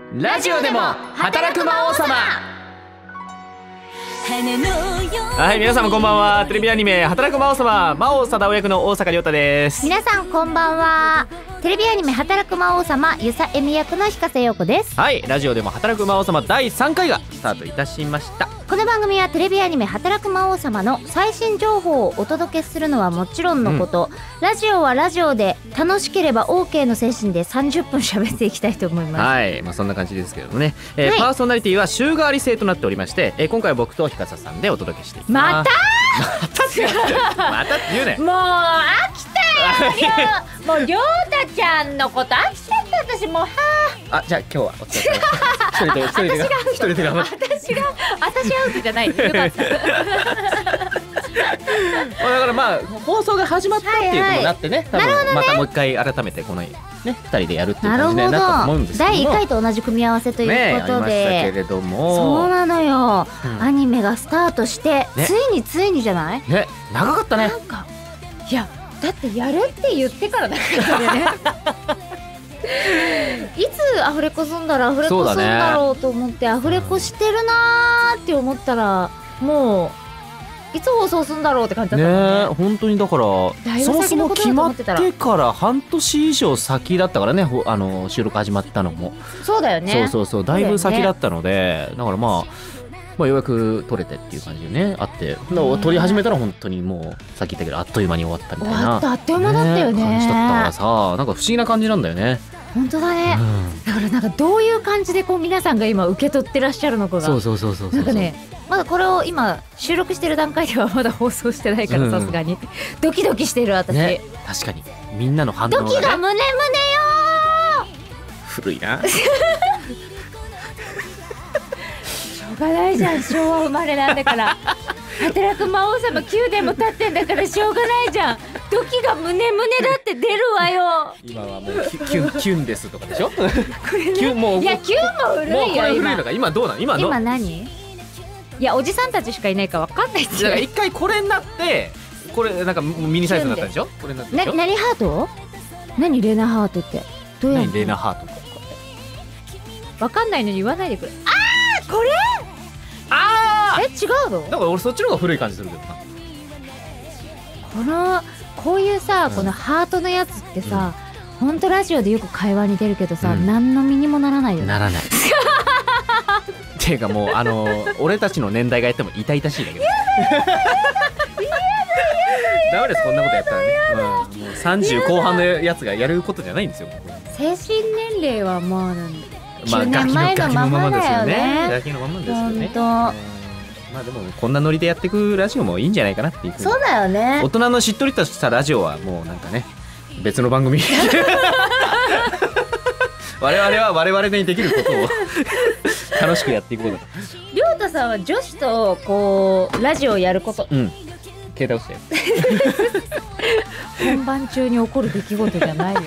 ラジオでも働く魔王様。はい、皆様こんばんは。テレビアニメ働く魔王様、魔王貞夫役の大阪亮太です。 皆さんこんばんは。テレビアニメ働く魔王様、遊佐恵美役の彦瀬陽子です。 はい、ラジオでも働く魔王様第3回がスタートいたしました。 この番組はテレビアニメ働く魔王様の最新情報をお届けするのはもちろんのこと、ラジオはラジオで楽しければ OK の精神で30分喋っていきたいと思います。 はい、そんな感じですけどもね、 はい、 パーソナリティは週替わり制となっておりまして、今回は僕とひかささんでお届けしていきます。 またって言うね。 もう飽きたよもう亮太ちゃんのこと飽きちゃった。私もうじゃあ今日はお疲れ様です。一人で頑張って。 私アウトじゃない。よかった。 だからまあ放送が始まったっていうことになってね、多分またもう一回改めてこのね2人でやるっていう感じになったと思うんですけども、 第1回と同じ組み合わせということで、 ありましたけれども、 そうなのよ、アニメがスタートして、ついにじゃないね、長かったね。 なんかいやだってやるって言ってからだからねいつアフレコすんだろうと思ってアフレコしてるなーって思ったら、もういつ放送すんだろうって感じだったもんね。 本当にだからそもそも決まってから半年以上先だったからね、収録始まったのも。 そうだよね。 そうだいぶ先だったので、だからまあようやく撮れてっていう感じでねあって、撮り始めたら本当にもうさっき言ったけどあっという間に終わったみたいな、 あっという間だったよね感じだったからさ、なんか不思議な感じなんだよね。 本当だね、だからなんかどういう感じでこう皆さんが今受け取ってらっしゃるのかが、 そうなんかね、まだこれを今収録してる段階ではまだ放送してないからさすがにドキドキしてる私、ね、 確かにみんなの反応がね、 ドキが胸よ古いなしょうがないじゃん、昭和生まれなんだから働く魔王様9年も経ってんだからしょうがないじゃん。ドキが胸だって出るわよ。 今はもうキュンですとかでしょこれ、 ね、もういやキュンも古いよ。 もうこれ古いのか。今どうなの？今何？いやおじさんたちしかいないか分かんないって。だから一回これになってこれなんかミニサイズになったでしょ。これになったでしょ。 何ハート？何レナハートってどうやるの？ 何レナハート？ 分かんないのに言わないでくれ。これ？違うの？ だから俺そっちの方が古い感じするけどな。こういうさ、このハートのやつってさ、ほんとラジオでよく会話に出るけどさ、何の身にもならないよね。ならない。っていうかもう俺たちの年代がやっても痛々しいんだけど。ダメです、こんなことやったらね。もう30後半のやつがやることじゃないんですよ。 精神年齢はもうなんだ。 9年前のままだよね。ガキのままですよね。まあでもこんなノリでやっていくラジオもいいんじゃないかなっていう。 そうだよね。 大人のしっとりとしたラジオはもうなんかね別の番組我々は我々にできることを楽しくやっていくことだ。 亮太さんは女子とこうラジオをやること、 携帯落ちたよ本番中に起こる出来事じゃないよ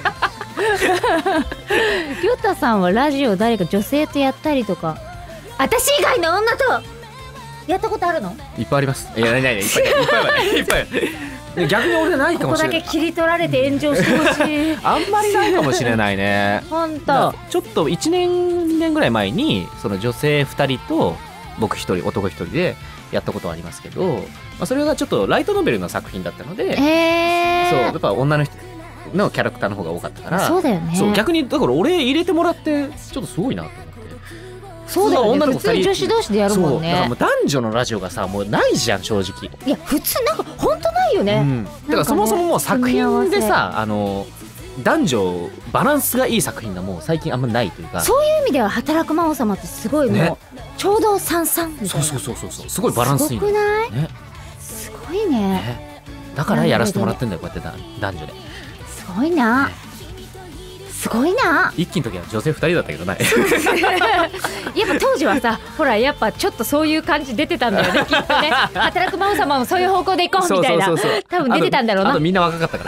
亮太さんはラジオ誰か女性とやったりとか、私以外の女とやったことあるの？ いっぱいあります。いやないいっぱい逆に俺ないかもしれない。 ここだけ切り取られて炎上してほしいあんまりないかもしれないね。 本当。 ちょっと1年2年ぐらい前にその女性2人と僕1人男1人でやったことはありますけど、それがちょっとライトノベルの作品だったので、そうやっぱ女の人のキャラクターの方が多かったから、 そうだよね。 そう逆にだから俺入れてもらってちょっとすごいなと思って。 そうだよね。普通女子同士でやるもんね。 だからもう男女のラジオがさもうないじゃん正直。 いや普通なんか本当ないよね。 だからそもそももう作品でさ男女バランスがいい作品がもう最近あんまないというか。 そういう意味では働く魔王様ってすごいもうちょうど33みたいな。 そうすごいバランスいい。 すごくない？すごいね。 だからやらせてもらってんだよこうやって男女で。 すごいな。すごいな。 一期の時は女性2人だったけどないやっぱ当時はさほらやっぱちょっとそういう感じ出てたんだよねきっとね。働く魔王様もそういう方向で行こうみたいな多分出てたんだろうな。 あとみんな若かったから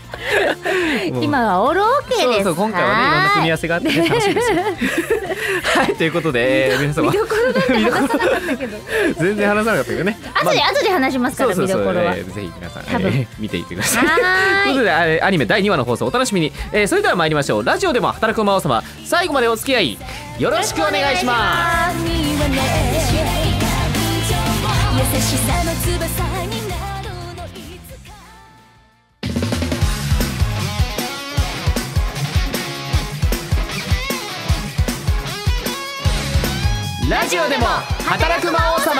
今はオールオーケーです。 今回はねいろんな組み合わせがあってね楽しいですよはい、ということで、皆様見どころなんて話さなかったけど全然話さなかったけどね。 後で話しますから、見どころは。 ぜひ皆さん、 多分見ていってください。 はということで、アニメ第2話の放送お楽しみに。それでは参りましょう。ラジオでも働く魔王様、最後までお付き合いよろしくお願いします。優しさの翼になるのいつか。ラジオでも働く魔王様。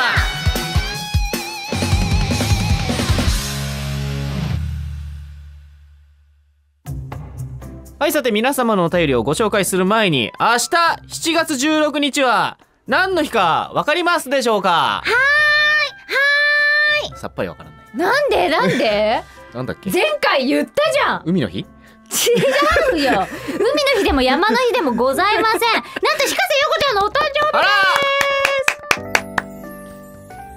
はい、さて皆様のお便りをご紹介する前に、明日7月16日は何の日か分かりますでしょうか？さっぱり分からない。 なんでなんだっけ？ 前回言ったじゃん。 海の日？ 違うよ。海の日でも山の日でもございません。なんと日笠陽子ちゃんのお誕生日です。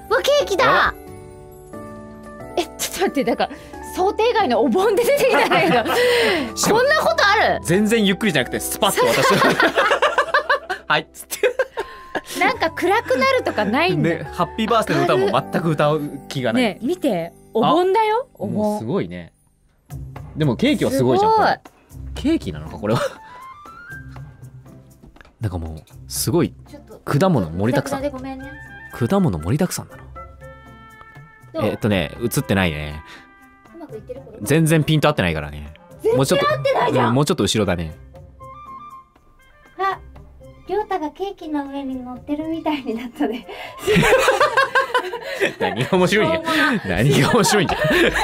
わ、ケーキだ。ちょっと待って、だから想定外のお盆で出てきたんだけどこんなことある？ 全然ゆっくりじゃなくてスパッと私はいっつってなんか暗くなるとかないんだ、 ね、ハッピーバースデーの歌も全く歌う気がない。 ね、見て、お盆だよ、お盆。 すごいね。でもケーキはすごいじゃん。これケーキなのかこれはなんかもうすごい果物盛りだくさん。果物盛りだくさんだな。映ってないね。全然ピント合ってないからね。もうちょっと、もうちょっと後ろだね。 あ、りょうたがケーキの上に乗ってるみたいになったね何が面白いんや。何が面白いんじゃ。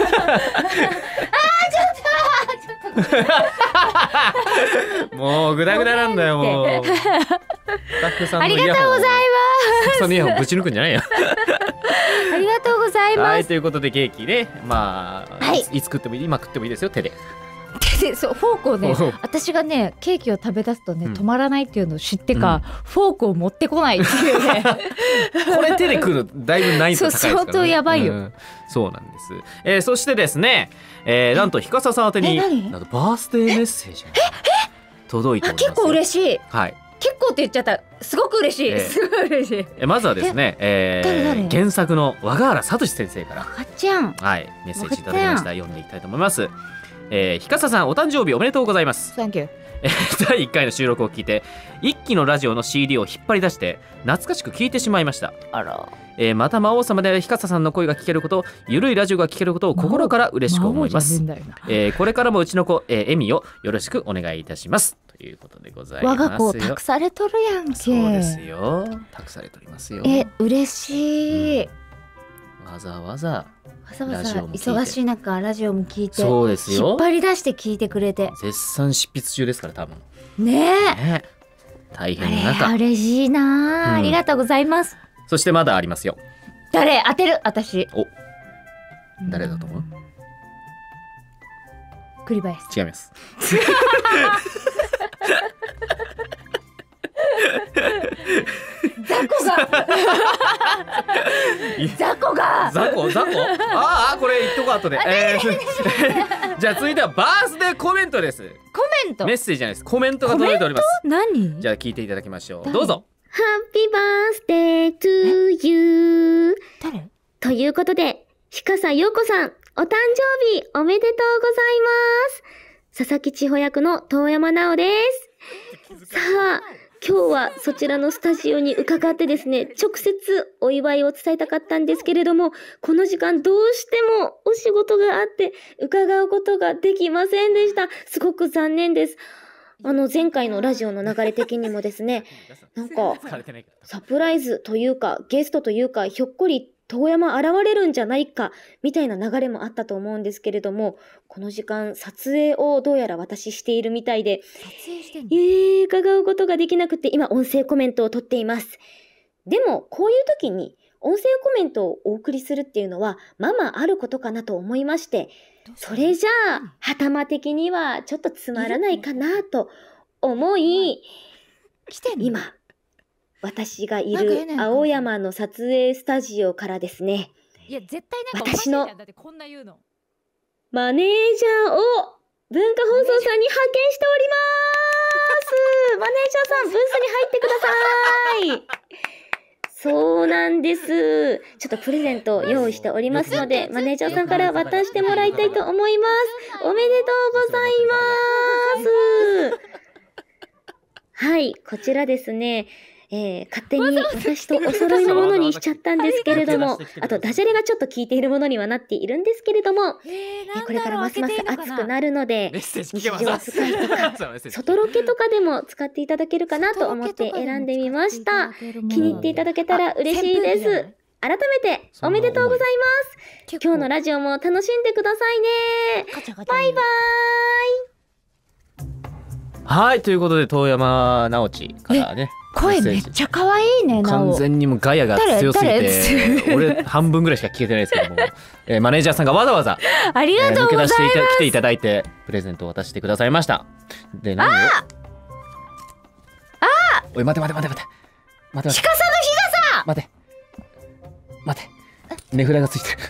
もうグダグダなんだよ、もう。スタッフさんのイヤホン、ありがとうございます。スタッフさんのイヤホンぶち抜くんじゃないよ。 ありがとうございます。 はい、ということでケーキね、まあ、はい、いつ食ってもいい、今食ってもいいですよ、手で。 そう、フォークをね、私がねケーキを食べ出すとね、止まらないっていうのを知ってか、フォークを持ってこないっていうねこれ手で食うのだいぶ難易度高いですからね。 相当やばいよ、 そうなんです。そしてですね、なんと日笠さん宛てになんとバースデーメッセージが届いております。 結構嬉しい。 はい、 結構って言っちゃった。すごく嬉しい、すごい嬉しい。 まずはですね、原作の和賀原聡先生から、 はい、 メッセージいただきました。読んでいきたいと思います。日笠さん、お誕生日おめでとうございます。 サンキュー。 第1回の収録を聞いて、一期のラジオの CD を引っ張り出して懐かしく聞いてしまいました。 あら、 また魔王様で日笠さんの声が聞けること、ゆるいラジオが聞けることを心から嬉しく思います。これからもうちの子、エミをよろしくお願いいたしますということでございますよ。 我が子を託されとるやんけ。 そうですよ、託されとりますよ。 嬉しい、 わざわざ忙しい中ラジオも聞いて、 そうですよ、 引っ張り出して聞いてくれて、 絶賛執筆中ですから多分ね。 大変な中、 嬉しいな、ありがとうございます。 そしてまだありますよ。 誰当てる？私。 お、誰だと思う？ 栗林。 違います雑魚がああ、これ言っとこう後で。じゃあ続いてはバースデーコメントです。 コメント？ メッセージじゃないです。コメントが届いております。 何？ じゃあ聞いていただきましょう。どうぞ。 ハッピーバースデートゥーユー。 誰？ ということで、日笠陽子さん、お誕生日おめでとうございます。佐々木千穂役の遠山奈緒です。さあ、今日はそちらのスタジオに伺ってですね、直接お祝いを伝えたかったんですけれども、この時間どうしてもお仕事があって伺うことができませんでした。すごく残念です。前回のラジオの流れ的にもですね、なんかサプライズというかゲストというか、ひょっこり遠山現れるんじゃないかみたいな流れもあったと思うんですけれども、この時間撮影をどうやら私しているみたいで、伺うことができなくて、今音声コメントを取っています。でもこういう時に音声コメントをお送りするっていうのはままあることかなと思いまして、それじゃあはたま的にはちょっとつまらないかなと思い、今私がいる青山の撮影スタジオからですね、私のマネージャーを文化放送さんに派遣しております。 マネージャーさん、ブースに入ってください。そうなんです。ちょっとプレゼントを用意しておりますので、マネージャーさんから渡してもらいたいと思います。おめでとうございます。はい、こちらですね、勝手に私とお揃いのものにしちゃったんですけれども、あとダジャレがちょっと効いているものにはなっているんですけれども、これからますます暑くなるので、日常使いとか外ロケとかでも使っていただけるかなと思って選んでみました。気に入っていただけたら嬉しいです。改めておめでとうございます。今日のラジオも楽しんでくださいね。バイバーイ。 はい、ということで遠山直ちからね、 声めっちゃ可愛いね。 完全にもうガヤが強すぎて俺半分ぐらいしか聞けてないですけども、マネージャーさんがわざわざありがとうございます。 抜け出して来ていただいてプレゼントを渡してくださいました。で、何をおい、待て鹿さんの日傘待て値札がついてる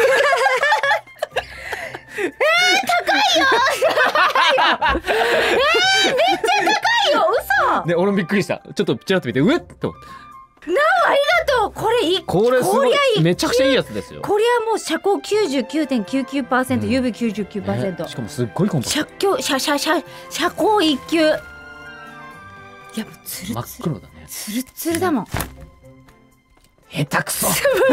高いよめっちゃ高いよ、嘘。 ね、俺もびっくりした。ちょっとちらっと見て、うえっと。 ありがとう。これすごい、めちゃくちゃいいやつですよ。 これはもう遮光 99.99%、UV99%、 しかもすっごいコンパクト。 遮光一級。いや、もうツルツル、 真っ黒だね。 ツルツルだもん。 下手くそ。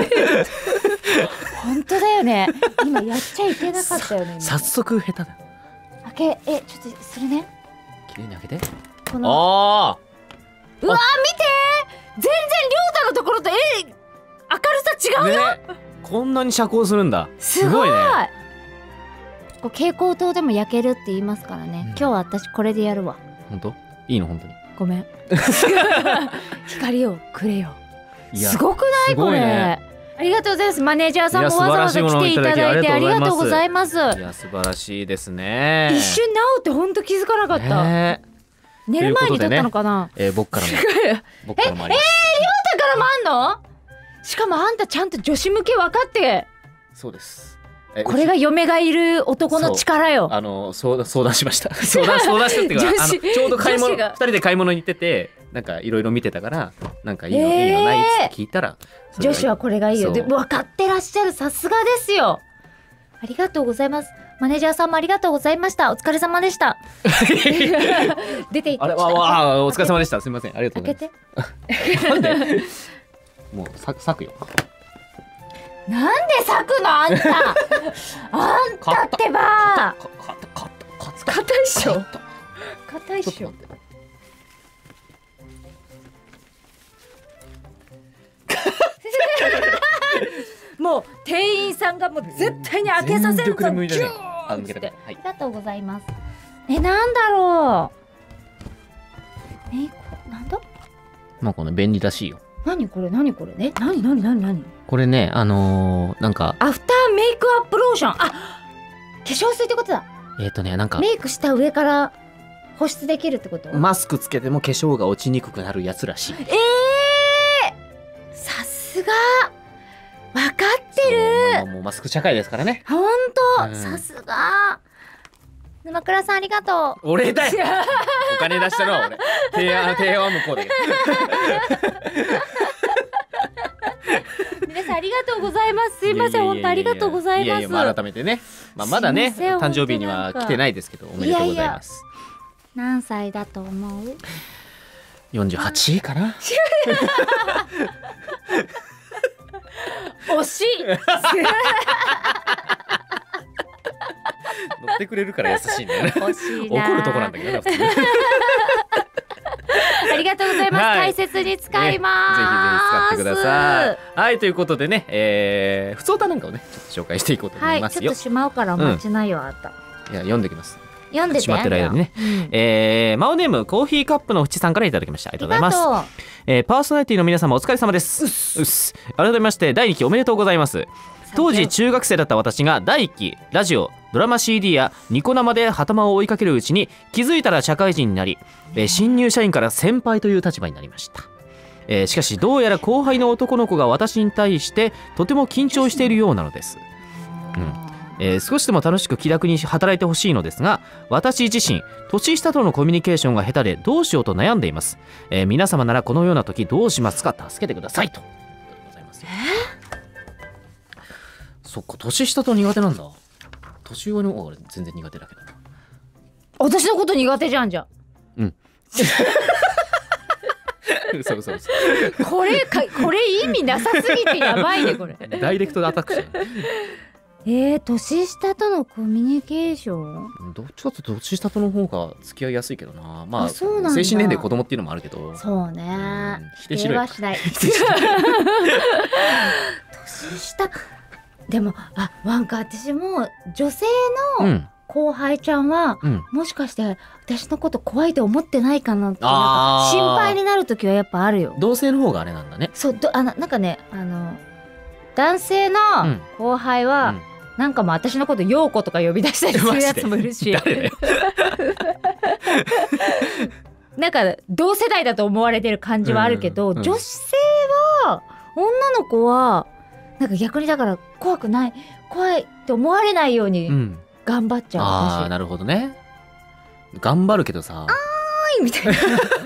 本当だよね。今やっちゃいけなかったよね。 早速下手だ。 ちょっとするね。 綺麗に開けて。 このうわー、見て、全然亮太のところと明るさ違うよ、ね、 こんなに遮光するんだ。 すごいね。 こう蛍光灯でも焼けるって言いますからね、今日は私これでやるわ。 本当？いいの？本当にごめん光をくれよ。すごくないこれ、ね、ありがとうございます。マネージャーさんもわざわざ来ていただいてありがとうございます。いや、素晴らしいですね。 一瞬直って本当気づかなかった、寝る前に撮ったのかな。 僕からもあります。 亮太からもあんの？しかもあんたちゃんと女子向け分かって。 そうです。 これが嫁がいる男の力よ。 相談しました。相談したっていうか、ちょうど2人で買い物に行ってて、なんかいろいろ見てたから、なんかいいのないって聞いたら、 女子はこれがいいよ。で分かってらっしゃる、さすがですよ。ありがとうございます。マネージャーさんもありがとうございました。お疲れ様でした。出ていって。 お疲れ様でした。すみません。ありがとうございます。なんで？もう咲くよ。 なんで咲くのあんた。あんたってば。硬いっしょ。硬いっしょ。もう店員さんがもう絶対に開けさせるとギューンって。ありがとうございます。なんだろう。なんだ。 まあこの便利らしいよ。 何これ何これ。 これね、なんかアフターメイクアップローション。化粧水ってことだ。 なんかメイクした上から保湿できるってこと？ マスクつけても化粧が落ちにくくなるやつらしい。 さすが分かってる。 もうマスク社会ですからね。 ほんと、さすが。沼倉さんありがとう。 俺だよ。お金出したのは俺。提案は向こうで。 皆さんありがとうございます。すいません、本当ありがとうございます。 改めてね、まだね誕生日には来てないですけど、おめでとうございます。 何歳だと思う ？48かな。 惜しい。 乗ってくれるから優しいんだよね。 欲しいな。 怒るとこなんだけどね、普通。 ありがとうございます。大切に使います。 ぜひぜひ使ってください。はい、ということでね、普通歌なんかをねちょっと紹介していこうと思いますよ。 ちょっとしまうからお待ちなよ、あった。 いや、読んできます。 読んでて。 しまってる間にね。マオネームコーヒーカップのふちさんからいただきました。ありがとうございます。パーソナリティの皆様お疲れ様です。改めまして第2期おめでとうございます。当時中学生だった私が第1期ラジオドラマ CD やニコ生で旗を追いかけるうちに気づいたら社会人になり、新入社員から先輩という立場になりました。しかしどうやら後輩の男の子が私に対してとても緊張しているようなのです。 少しでも楽しく気楽に働いてほしいのですが、私自身年下とのコミュニケーションが下手でどうしようと悩んでいます。皆様ならこのような時どうしますか、助けてくださいと。ございます。そっか、年下と苦手なんだ。年上の方が全然苦手だけどな。 私のこと苦手じゃんじゃん。 うん。そう。 これ意味なさすぎてやばいねこれ。 ダイレクトでアタックした。 年下とのコミュニケーション。 どっちかというと年下との方が付き合いやすいけどな。まあ精そうなんだ。 神年齢子供っていうのもあるけど。 そうね。 否定しろよ。 はしない。年下。でもなんか私も女性の後輩ちゃんは、もしかして私のこと怖いと思ってないかなってなんか心配になる時はやっぱあるよ。 同性の方があれなんだね。 そうなんかね男性の後輩は、なんかもう私のこと陽子とか呼び出したりするやつもいるし誰だよ。 なんか同世代だと思われてる感じはあるけど、女性は女の子はなんか逆にだから怖いって思われないように頑張っちゃう。 ああなるほどね。頑張るけどさ、 みたいな何々ち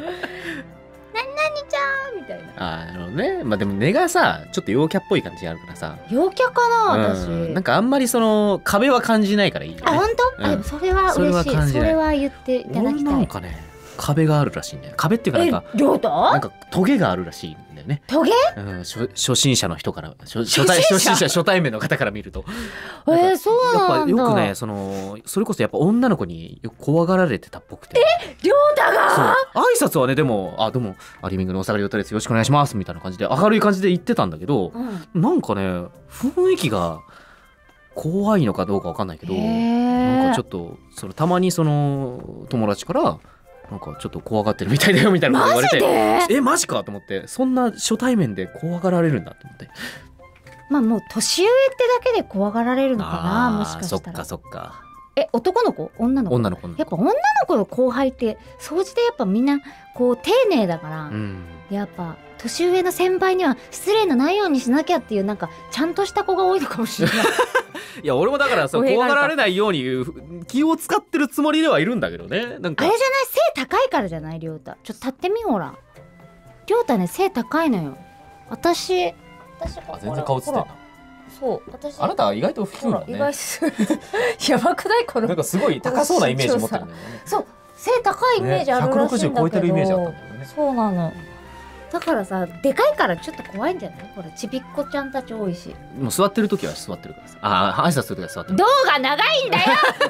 ゃんみたいな。 なるほどね。まあでも根がさちょっと陽キャっぽい感じがあるからさ。 陽キャかな私。 なんかあんまりその壁は感じないからいいよね。 本当？でもそれは嬉しい。それは言っていただきたい。 なんかね壁があるらしいんだよ。壁っていうか亮太？ なんかトゲがあるらしいんだよね。 トゲ？ 初心者の人から初対面の方から見ると。 そうなんだ。 やっぱよくねそれこそやっぱ女の子によく怖がられてたっぽくて。 亮太が？ そう挨拶はねでもどうもアリミングの大阪亮太ですよろしくお願いしますみたいな感じで明るい感じで言ってたんだけど、なんかね雰囲気が怖いのかどうかわかんないけど、なんかちょっとたまに友達からなんかちょっと怖がってるみたいだよみたいなこと言われて、マジかと思って、そんな初対面で怖がられるんだと思って。 まあもう年上ってだけで怖がられるのかな、もしかしたら。 そっか。 男の子？女の子？やっぱ女の子の後輩って総じてやっぱみんなこう丁寧だから、やっぱ年上の先輩には失礼のないようにしなきゃっていうなんかちゃんとした子が多いのかもしれない。 いや俺もだから怖がられないように気を使ってるつもりではいるんだけどね。なんかあれじゃない、背高いからじゃない亮太。ちょっと立ってみほら。亮太ね背高いのよ。私全然顔つってんな。 そう私あなた意外と低いもんね。 意外やばくないこの。 なんかすごい高そうなイメージ持ってるんだよね。 そう背高いイメージあるらしいんだけど、 160超えてるイメージあったんだよね。 そうなの。だからさでかいからちょっと怖いんじゃない？これちびっこちゃんたち多いし。 もう座ってる時は座ってるからさ。挨拶する時は座ってる。 動画長いんだよ。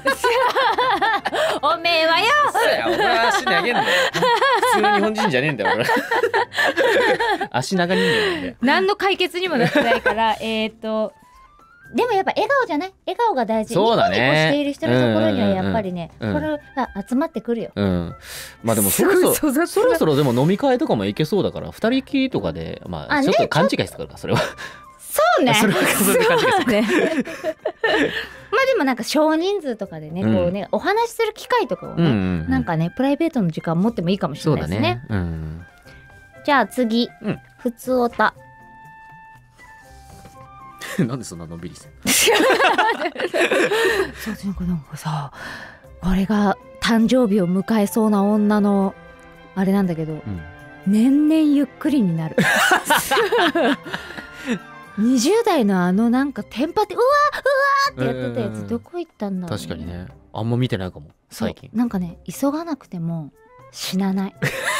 おめえはよ。 俺は足長えんだよ。普通の日本人じゃねえんだよ俺。足長人間なんだよ。 何の解決にもなってないからでもやっぱ笑顔じゃない？笑顔が大事。 そうだね。 ニコニコしている人のところにはやっぱりね、これが集まってくるよ。 まあでもそろそろでも飲み会とかも行けそうだから二人きりとかでちょっと勘違いしてくるからそれは。 そうね。 それは勘違いしてくる。 まあでもなんか少人数とかでね、こうねお話しする機会とかをね、なんかねプライベートの時間持ってもいいかもしれないですね。じゃあ次、ふつおた。 なんでそんなのんびりしてそうなんかさ、これが誕生日を迎えそうな女のあれなんだけど、年々ゆっくりになる。20代のなんかテンパってうわーってやってたやつどこ行ったんだろう、ね。 確かにね、あんま見てないかも最近。 なんかね急がなくても死なない。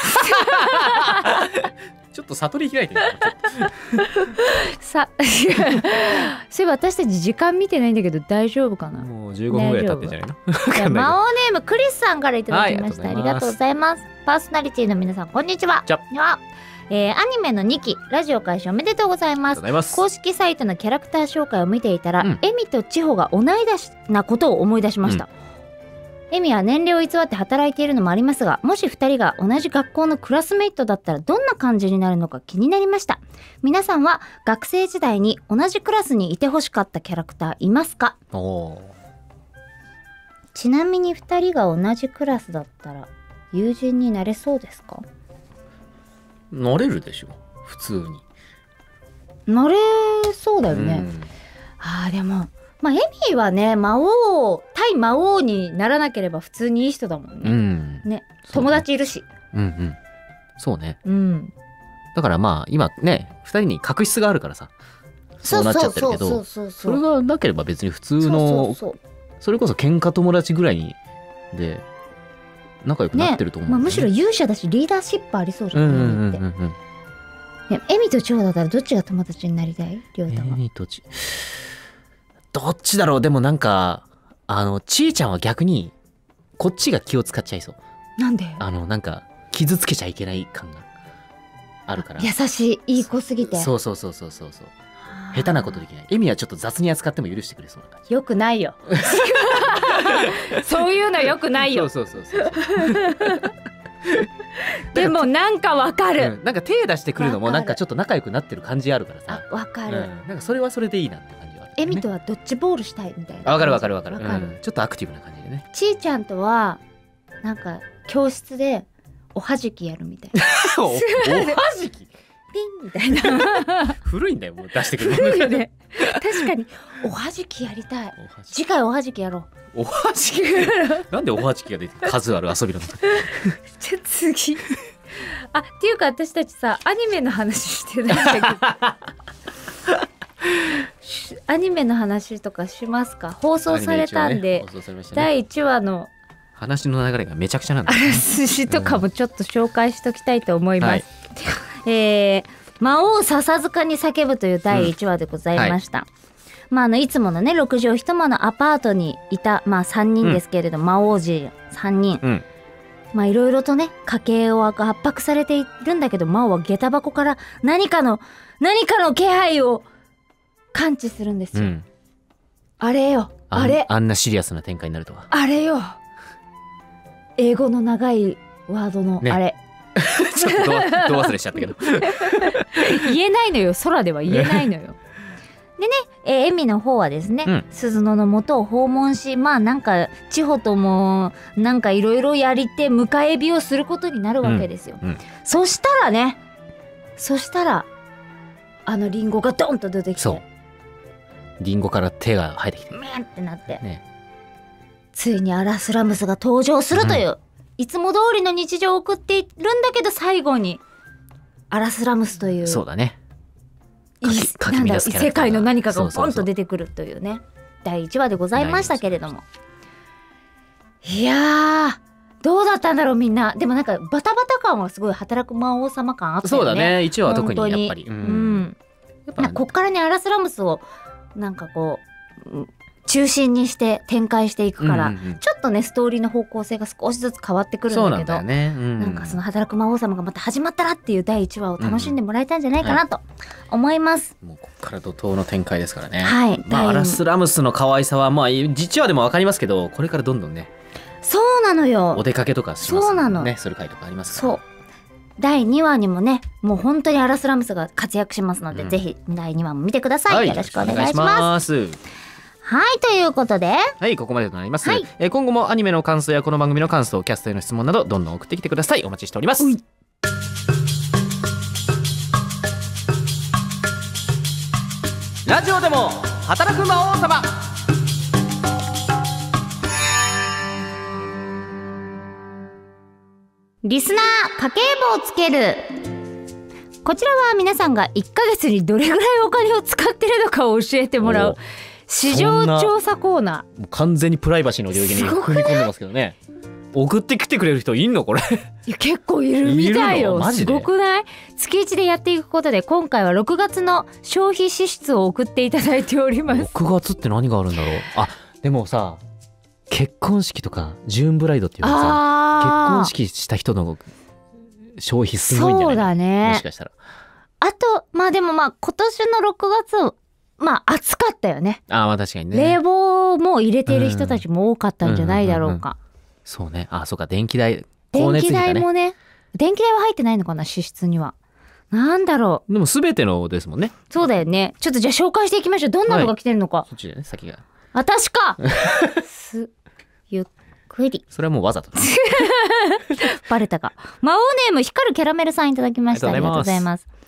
ちょっと悟り開いてる。 そういえば私たち時間見てないんだけど大丈夫かな。 もう15分ぐらい経ってんじゃないの。 魔王ネームクリスさんからいただきました、ありがとうございます。パーソナリティの皆さんこんにちは。アニメの2期ラジオ開始おめでとうございます。公式サイトのキャラクター紹介を見ていたら、エミと千穂が同い年なことを思い出しました。エミは年齢を偽って働いているのもありますが、もし2人が同じ学校のクラスメイトだったらどんな感じになるのか気になりました。皆さんは学生時代に同じクラスにいてほしかったキャラクターいますか？ちなみに2人が同じクラスだったら友人になれそうですか？ なれるでしょ普通に。 なれそうだよね。でもまあエミはね対魔王にならなければ普通にいい人だもんね。ね、友達いるし。 そうね。だからまあ今ね2人に確執があるからさ、そうなっちゃってるけど、それがなければ別に普通のそれこそ喧嘩友達ぐらいで仲良くなってると思う。 むしろ勇者だしリーダーシップありそうじゃんって。エミとチョウだったらどっちが友達になりたい？りょうたは。エミとチどっちだろう。でもなんかちーちゃんは逆にこっちが気を使っちゃいそう。 なんで？ なんか傷つけちゃいけない感があるから。 優しいいい子すぎて。 そう下手なことできない。エミはちょっと雑に扱っても許してくれそうな感じ。 よくないよそういうのよくないよ。 そうでもなんかわかる、 なんか手出してくるのもなんかちょっと仲良くなってる感じあるからさ。 わかる、 なんかそれはそれでいいなって感じはある、ね。 エミとはドッジボールしたいみたいな。 わかる、ちょっとアクティブな感じでね。 ちーちゃんとはなんか教室でおはじきやるみたいなおはじきピンみたいな古いんだよ、もう出してくる古いよね確かにおはじきやりたい。次回おはじきやろう。おはじきなんでおはじきが出て数ある遊びなのじゃあ次っていうか私たちさアニメの話してないんだけどアニメの話とかしますか？放送されたんで、第1話の話の流れがめちゃくちゃなんだ、 あらすじとかもちょっと紹介しときたいと思います、魔王笹塚に叫ぶという第1話でございました、いつものね6畳一間のアパートにいた、3人ですけれど、魔王子3人、いろいろとね家計を圧迫されているんだけど、魔王は下駄箱から何かの気配を感知するんですよ、あれよ、 あんなシリアスな展開になるとは。 あれよ、英語の長いワードのあれ、 ちょっとど忘れしちゃったけど言えないのよ、空では言えないのよでね、エミの方はですね、鈴野の元を訪問し、なんか千穂ともなんかいろいろやりて迎え火をすることになるわけですよ、そしたらリンゴがドンと出てきて、 そうリンゴから手が生えてきてメンってなって、ついにアラスラムスが登場するという、いつも通りの日常を送っているんだけど、最後にアラスラムスという、 そうだね、 なんだ異世界の何かがポンと出てくるというね、第1話でございましたけれども、いやーどうだったんだろうみんな。でもなんかバタバタ感はすごい働く魔王様感あったよね。 そうだね、1話は特にやっぱり、 やっぱこっからねアラスラムスをなんかこう中心にして展開していくから、ちょっとねストーリーの方向性が少しずつ変わってくるんだけど、なんかその働く魔王様がまた始まったらっていう第1話を楽しんでもらえたんじゃないかなと思います、 もうこっから怒涛の展開ですからね。 アラスラムスの可愛さは実話でも分かりますけど、これからどんどんね、 そうなのよ、 お出かけとかしますもんね、する回とかありますから。そう第2話にもねもう本当にアラスラムスが活躍しますので、ぜひ第2話も見てください、よろしくお願いします。はい、ということで、 ここまでとなります、今後もアニメの感想やこの番組の感想、キャストへの質問などどんどん送ってきてください。お待ちしております。ラジオでも働く魔王様。 リスナー家計簿をつける。こちらは皆さんが1ヶ月にどれぐらいお金を使ってるのかを教えてもらう市場調査コーナー。 もう完全にプライバシーの領域に踏み込んでますけどね。送ってきてくれる人いんのこれ？ いや結構いるみたいよ。すごくない？月1でやっていくことで、今回は6月の消費支出を送っていただいております。 6月って何があるんだろう。でもさ、結婚式とかジューンブライドっていうかさ、結婚式した人の消費すごいんじゃない？そうだね。もしかしたら。 あとでも今年の6月暑かったよね。 確かにね。 冷房も入れている人たちも多かったんじゃないだろうか。 そうね。そうか、電気代、 光熱費がね。電気代もね。電気代は入ってないのかな、支出には。なんだろう。 でも全てのですもんね。 そうだよね。ちょっとじゃあ紹介していきましょう。どんなのが来てるのか。 そっちでね、先が。 私かゆっくり。 それはもうわざと。 バレたか。魔王ネーム光るキャラメルさんいただきました。ありがとうございます。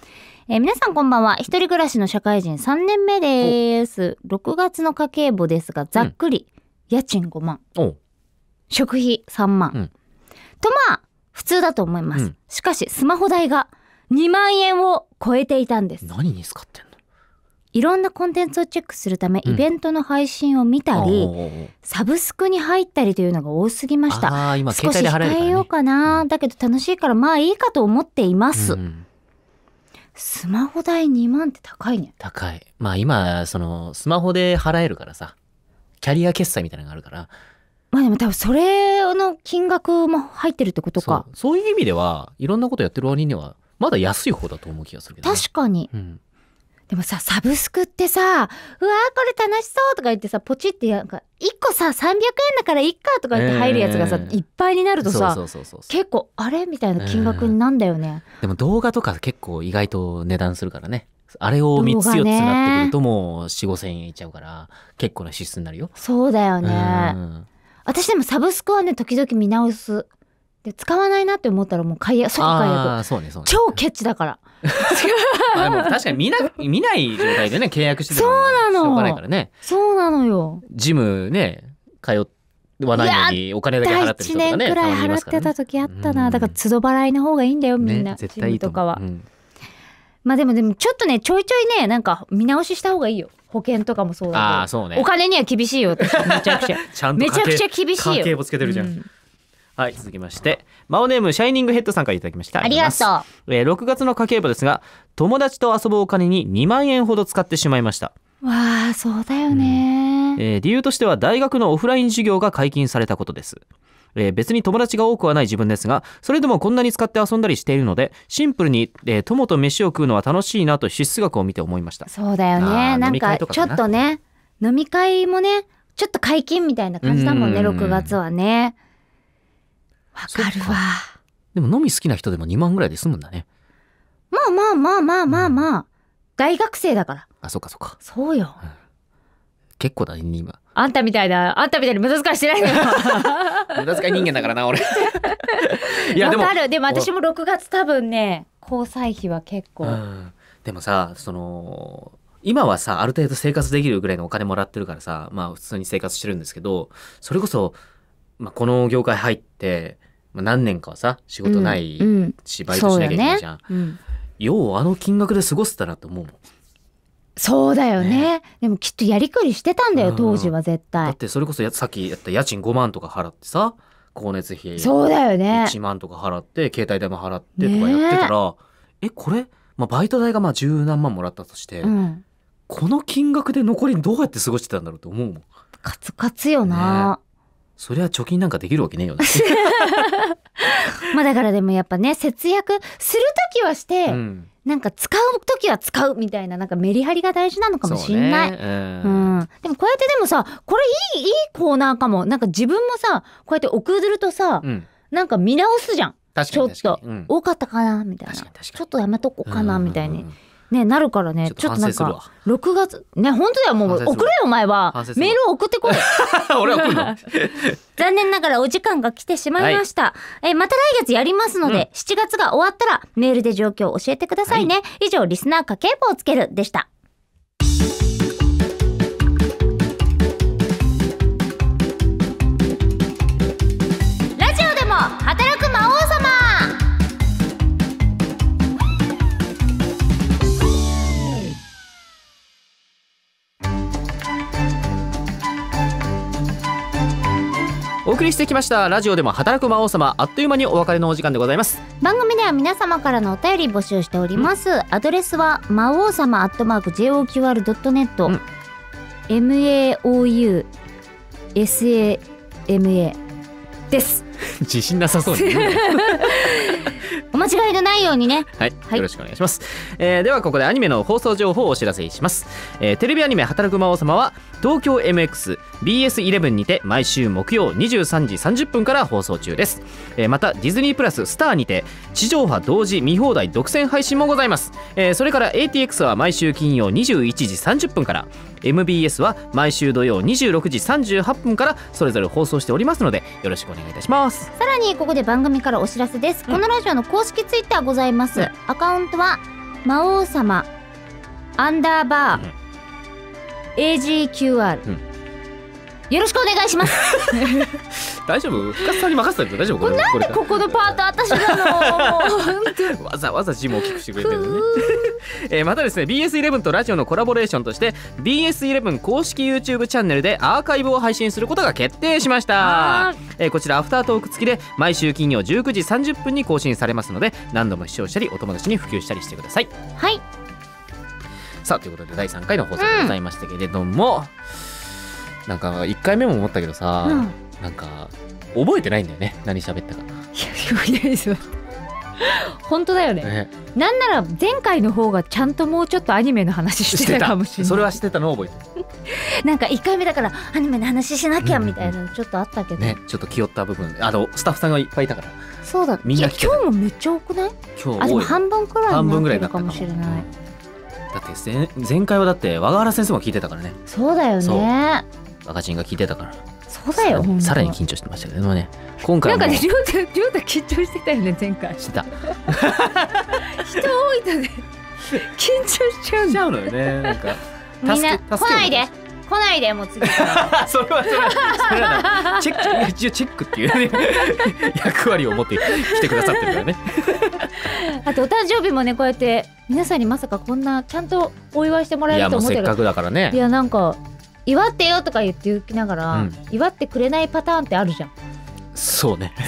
皆さんこんばんは。一人暮らしの社会人3年目です。6月の家計簿ですが、ざっくり、家賃5万。食費3万。とまあ、普通だと思います。しかし、スマホ代が2万円を超えていたんです。 何に使ってんの？ いろんなコンテンツをチェックするため、イベントの配信を見たり、サブスクに入ったりというのが多すぎました。 今携帯で払えるからね。 少し控えようかな。だけど楽しいからまあいいかと思っています。スマホ代2万って高いね。 高い。まあ今そのスマホで払えるからさ、キャリア決済みたいなのがあるから。 まあでも多分それの金額も入ってるってことか。 そういう意味ではいろんなことやってる割にはまだ安い方だと思う気がするけど、ね。 確かに。でもさ、サブスクってさ、うわーこれ楽しそうとか言ってさ、ポチってなんか1個さ300円だからいっかとか言って入るやつがさ、いっぱいになるとさ、結構あれみたいな金額になんだよね。 でも動画とか結構意外と値段するからね。あれを3つ4つになってくるともう4、5千円いっちゃうから結構な支出になるよ。 そうだよね。私でもサブスクはね時々見直す。で使わないなって思ったらもう即解約。 そうね。 超ケチだから。 でも確かに見ない状態でね契約しててもしょうがないからね。 そうなのよ。 ジムね通わないのにお金だけ払ってる人とかね。 1年くらい払ってた時あったな。だから都度払いの方がいいんだよみんな、 絶対いいとかは。 まあでもちょっとねちょいちょいねなんか見直しした方がいいよ。保険とかもそうだけど。 そうね。 お金には厳しいよ私めちゃくちゃ。 ちゃんとめちゃくちゃ厳しいよ。 家計簿つけてるじゃん。はい、続きましてマオネームシャイニングヘッドさんからいただきました。 ありがとう。 6月の家計簿ですが、友達と遊ぶお金に2万円ほど使ってしまいました。 わあ、そうだよね。 理由としては大学のオフライン授業が解禁されたことです。別に友達が多くはない自分ですが、それでもこんなに使って遊んだりしているので、シンプルに、友と飯を食うのは楽しいなと支出額を見て思いました。 そうだよね。なんかちょっとね、飲み会もねちょっと解禁みたいな感じだもんね。6月はね。わかるわ。 でも飲み好きな人でも2万ぐらいで済むんだね。 まあ、大学生だから。 そうか。 そうよ。 結構だね今。 あんたみたいに無駄遣いしてないのよ。 無駄遣い人間だからな俺。 いやでも私も6月多分ね交際費は結構。 でもさ今はさある程度生活できるぐらいのお金もらってるからさ、まあ普通に生活してるんですけど、それこそ、この業界入って何年かはさ仕事ないし、バイトしなきゃいけないじゃん。ようあの金額で過ごせたなと思うもん。 そうだよね。でもきっとやりくりしてたんだよ当時は絶対。 だってそれこそさっきやった家賃5万とか払ってさ、光熱費そうだよね 1万とか払って携帯代も払ってとかやってたら、これ、バイト代が10何万もらったとして、この金額で残りどうやって過ごしてたんだろうと思うもん。 カツカツよな。 そりゃ貯金なんかできるわけねえよね。 だからでもやっぱね節約する時はして、なんか使う時は使うみたいななんかメリハリが大事なのかもしんない。でもこうやってでもさこれいいコーナーかも。なんか自分もさこうやって送るとさ、なんか見直すじゃん。ちょっと、多かったかなみたいな。ちょっとやめとこうかなみたいに。ね、なるからね、ちょっとなんか6月ね、本当だよ。もう送れよお前は。メールを送ってこい。 俺は送るの。 残念ながらお時間が来てしまいました。また来月やりますので、7月が終わったらメールで状況を教えてくださいね。以上リスナー家計簿をつけるでした。ラジオでも働く魔王様。 お送りしてきましたラジオでも働く魔王様、あっという間にお別れのお時間でございます。 番組では皆様からのお便り募集しております。アドレスは魔王様@joqr.net、MAOUSAMA です。 自信なさそうにお間違いのないようにね。 はい、よろしくお願いします。ではここでアニメの放送情報をお知らせします。テレビアニメ働く魔王様は東京 MX BS11 にて毎週木曜23時30分から放送中です。またディズニープラススターにて地上波同時見放題独占配信もございます。それから ATX は毎週金曜21時30分から、 MBS は毎週土曜26時38分からそれぞれ放送しておりますのでよろしくお願いいたします。 さらにここで番組からお知らせです。このラジオの公式ツイッターございます。アカウントは魔王様アンダーバー、AGQR、よろしくお願いします大丈夫？深さに任せたけど大丈夫？ これなんでここのパート私なのわざわざ字も大きくしてくれてるのねまたですね BS11 とラジオのコラボレーションとして BS11 公式 YouTube チャンネルでアーカイブを配信することが決定しました。こちらアフタートーク付きで毎週金曜19時30分に更新されますので、何度も視聴したりお友達に普及したりしてください。 はい。 さあということで第3回の放送でございましたけれども、なんか1回目も思ったけどさ、なんか覚えてないんだよね、何喋ったか。 いやです本当だよね。なんなら前回の方がちゃんともうちょっとアニメの話してたかもしれない。 それはしてたのを覚えてるなんか1回目だからアニメの話しなきゃみたいなのちょっとあったけど、 ね、ちょっと気負った部分、スタッフさんがいっぱいいたから。 そうだ、みんな来てた。今日もめっちゃ多くない？ 今日でも半分くらいになってるかもしれない。 だって前回はだって和原先生も聞いてたからね。 そうだよね。 赤チンが聞いてたから。 そうだよ。 さらに緊張してましたけどね。今回もなんかね、りょうた緊張してたよね前回。 してた。人多いとね緊張しちゃうのよね。なんかみんな来ないでもう次からそれはチェックっていうね役割を持って来てくださってるからねあとお誕生日もね、こうやって皆さんにまさかこんなちゃんとお祝いしてもらえると思ってる。 いやもうせっかくだからね。 いやなんか祝ってよとか言ってきながら、祝ってくれないパターンってあるじゃん。 そうね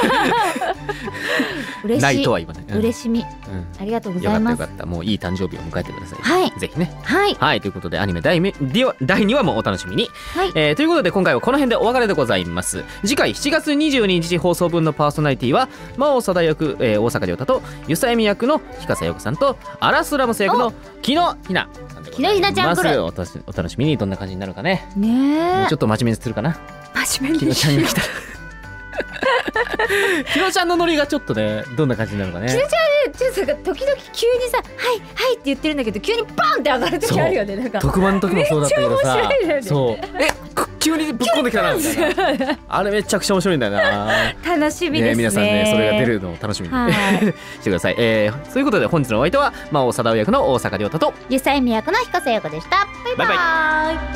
嬉しい。 ないとは言わない。 嬉しみ、ありがとうございます。 よかったよかった。もういい誕生日を迎えてください。 はい、 ぜひね。 はい、 はい、ということでアニメ第2話もお楽しみに。はい、ということで今回はこの辺でお別れでございます。次回7月22日放送分のパーソナリティは魔王貞役、大坂亮太とゆさえみ役の日笠陽子さんとアラスラムス役の木野ひなさんでございます。 木野ひなちゃん来る。 お楽しみに。どんな感じになるかね。 ねえ。 ちょっと真面目にするかな。 真面目に。 木野ちゃんが来たら木野ちゃんのノリがちょっとね、どんな感じになるかね。 木野ちゃんちょっと時々急にさ、はいはいって言ってるんだけど、急にバンって上がる時あるよね。なんか特番の時もそうだったけどさ、 ね、 そう急にぶっ込んできたなみたいなあれめちゃくちゃ面白いんだよな。 楽しみですね。 皆さんね、それが出るのを楽しみにしてください。ということで本日のお相手は魔王貞夫役の大坂亮太とゆさえみ役の日笠陽子でした。バイバイ。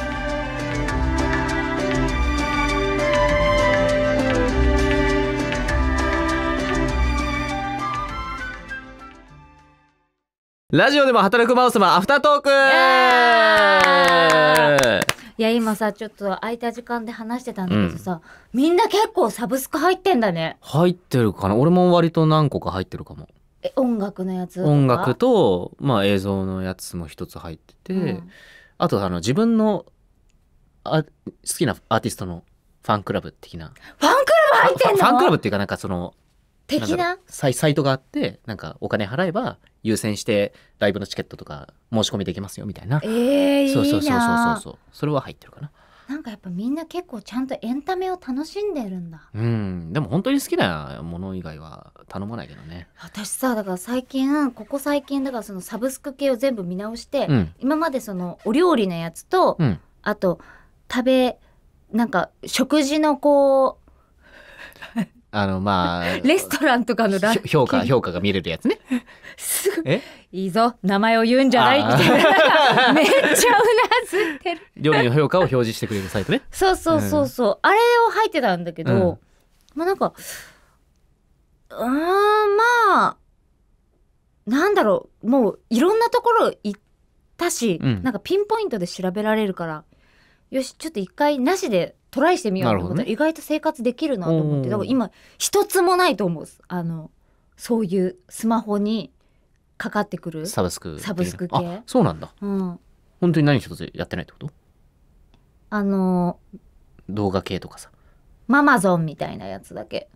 ラジオでも働くマウスマンアフタートーク。 いや今さちょっと空いた時間で話してたんだけどさ、みんな結構サブスク入ってんだね。 入ってるかな。俺も割と何個か入ってるかも。 音楽のやつとか。 音楽と、映像のやつも一つ入ってて、あと自分の好きなアーティストのファンクラブ的な。 ファンクラブ入ってんの？ ファンクラブっていうかなんかその的なサイトがあって、なんかお金払えば優先してライブのチケットとか申し込みできますよみたいな。 いいな。 そうそれは入ってるかな。 なんかやっぱみんな結構ちゃんとエンタメを楽しんでるんだ。 でも本当に好きなもの以外は頼まないけどね。 私さだからここ最近だからそのサブスク系を全部見直して、今までそのお料理のやつと、あとなんか食事のこうレストランとかの評価が見れるやつね。 いいぞ名前を言うんじゃないみたいなめっちゃうなずってる。 料理の評価を表示してくれるサイトね。 そうあれを入ってたんだけど、なんかなんだろう、もういろんなところ行ったし、なんかピンポイントで調べられるから、よしちょっと一回なしでトライしてみようと思ったら、意外と生活できるなと思って、だから今一つもないと思う。そういうスマホにかかってくるサブスク系。あ、そうなんだ。本当に何一つやってないってこと？動画系とかさ、 ママゾンみたいなやつだけ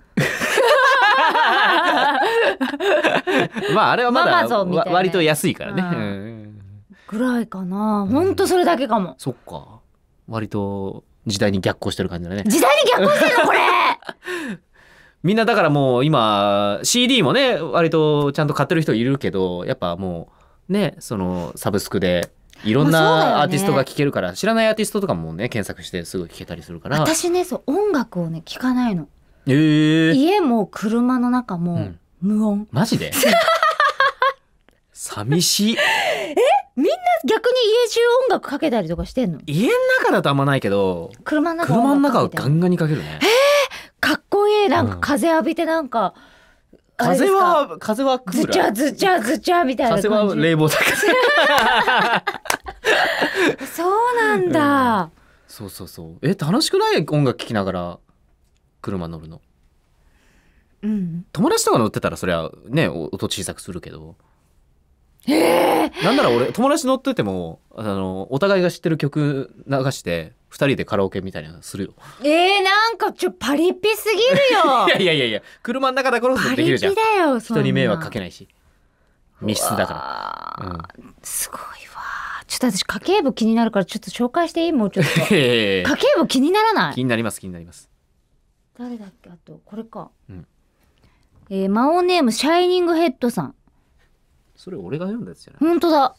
あれはまだ割と安いからね、 ぐらいかな。ほんとそれだけかも。 そっか、割と時代に逆行してる感じだね。 時代に逆行してるのこれみんなだからもう今 CD もね割とちゃんと買ってる人いるけど、やっぱもうねそのサブスクでいろんなアーティストが聴けるから、知らないアーティストとかもね検索してすぐ聴けたりするから。 私ね音楽をね聴かないの。家も車の中も無音。 マジで寂しい。 みんな逆に家中音楽かけたりとかしてんの？ 家の中だとあんまないけど、 車の中はガンガンにかけるね。 かっこいい。なんか風浴びてなんか、 風はクーラー。 ズチャズチャズチャみたいな感じ。 風は冷房だけそうなんだ。 そう。楽しくない？音楽聴きながら車乗るの。友達とか乗ってたらそりゃね、音小さくするけど。なんなら俺友達乗っててもお互いが知ってる曲流して2人でカラオケみたいなのするよ。 なんかパリピすぎるよ。 いや車の中だからこそできるじゃん。 パリピだよ。 人に迷惑かけないし密室だから、 すごいわ。ちょっと私家計簿気になるからちょっと紹介していい？もうちょっと家計簿気にならない？ 気になります。 誰だっけ？あとこれか、魔王ネームシャイニングヘッドさん。 それ俺が読んだやつじゃない？ 本当だ。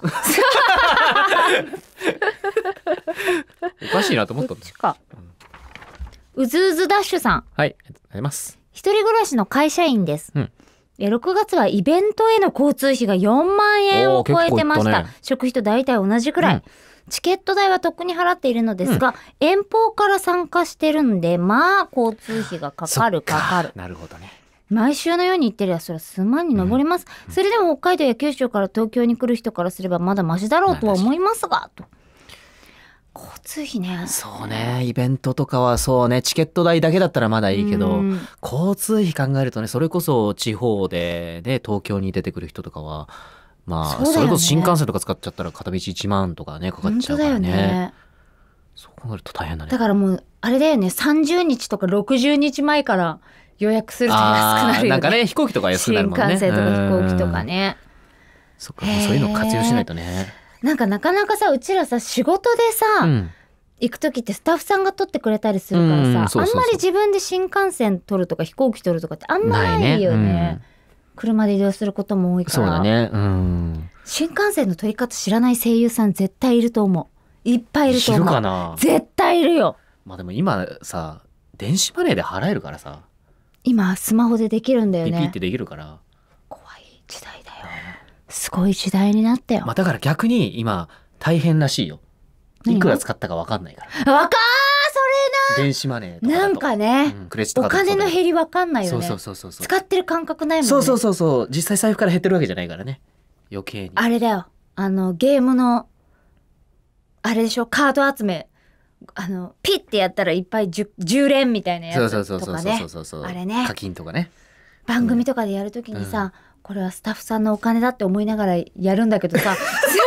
おかしいなと思ったんだ。 こっちか。うずうずダッシュさん。 はい、ありがとうございます。 一人暮らしの会社員です。6月はイベントへの交通費が4万円を超えてました。食費と大体同じくらい。チケット代はとっくに払っているのですが、遠方から参加してるんで、まあ交通費がかかる。 なるほどね。 毎週のように行ってりゃそれは数万に上ります、それでも北海道や九州から東京に来る人からすればまだマシだろうとは思いますが、と。交通費ね。 そうね、イベントとかはそうね、チケット代だけだったらまだいいけど、交通費考えるとね、それこそ地方でね、東京に出てくる人とかはまあ それこそ新幹線とか使っちゃったら片道1万とかねかかっちゃうからね。そう考えると大変だね。 だからもうあれだよね、30日とか60日前から予約すると安くなるよね。 なんかね、飛行機とか安くなるもんね。 新幹線とか飛行機とかね。 そっか、そういうの活用しないとね。 なんかなかなかさ、うちらさ仕事でさ、行く時ってスタッフさんが取ってくれたりするからさ、あんまり自分で新幹線取るとか飛行機取るとかってあんまないよね。車で移動することも多いから。 そうだね。 新幹線の取り方知らない声優さん絶対いると思う。いっぱいいると思う。いるかな。絶対いるよ。 まあでも今さ、電子マネーで払えるからさ。 今スマホでできるんだよね。 ピピってできるから。 怖い時代だよ。すごい時代になったよ。 まあだから逆に今大変らしいよ。いくら使ったか分かんないから。 それな。 電子マネーとかだとなんかね、 クレジットカードお金の減り分かんないよね。 そう。 使ってる感覚ないもんね。 そう。実際財布から減ってるわけじゃないからね。余計に。 あれだよ。ゲームのあれでしょ、カード集め。ピッてやったらいっぱい 10連みたいなやつとかね。あれね。 課金とかね。 番組とかでやるときにさ、これはスタッフさんのお金だって思いながらやるんだけどさ。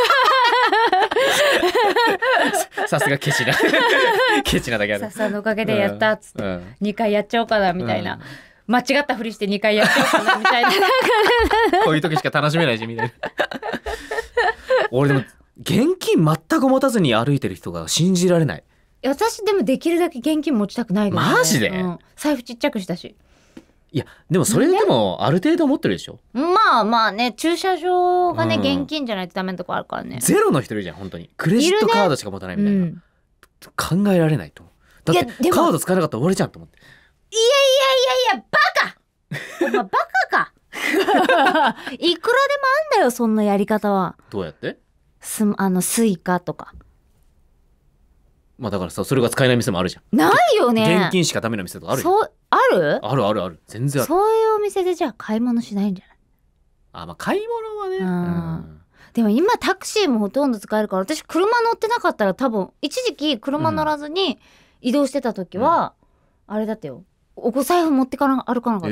さすがケチなだけある。 スタッフさんのおかげでやったっつって、2回やっちゃおうかなみたいな。間違ったふりして2回やっちゃおうかなみたいな。 こういう時しか楽しめないしみたいな。俺でも現金全く持たずに歩いてる人が信じられない。 私でもできるだけ現金持ちたくないけどね。 マジで、 財布ちっちゃくしたし。 いやでもそれでもある程度持ってるでしょ。 まあね、駐車場がね、現金じゃないとダメなとこあるからね。 ゼロの人いるじゃん本当に。クレジットカードしか持たないみたいな、考えられないと。だってカード使えなかったら終わりじゃんと思って。 いやバカ。お前バカか。いくらでもあんだよそんなやり方は。 どうやって？ スイカとか。 まあだからさ、それが使えない店もあるじゃん。 ないよね。 現金しかダメな店とかあるよ。 そうある？ ある全然ある。 そういうお店でじゃあ買い物しないんじゃない？ まあ買い物はね。 でも今タクシーもほとんど使えるから、私車乗ってなかったら多分一時期車乗らずに移動してた時は、あれだったよ。お財布持って歩かなかった。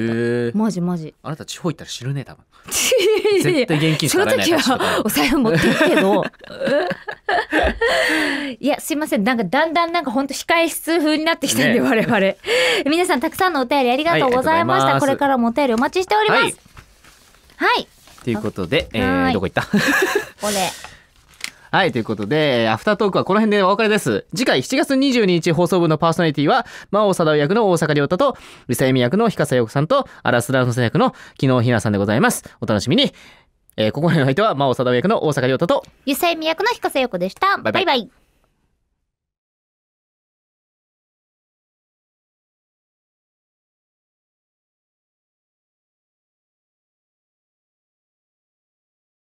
マジ。あなた地方行ったら死ぬね多分。絶対現金しかない。 その時はお財布持ってるけど。いやすいません、なんかだんだんなんか本当控え室風になってきたんで、我々皆さんたくさんのお便りありがとうございました。これからもお便りお待ちしております。はいということで、どこ行ったこれ。 はいということでアフタートークはこの辺でお別れです。次回7月22日放送分のパーソナリティは魔王貞夫役の大阪亮太と宇佐美役の日笠陽子さんとアラスランフ役の木野ひなさんでございます。お楽しみに。ここまでの相手は魔王貞夫役の大阪亮太と宇佐美役の日笠陽子でした。バイバイ。